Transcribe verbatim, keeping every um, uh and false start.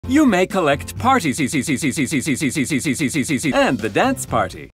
You may collect parties and the dance party.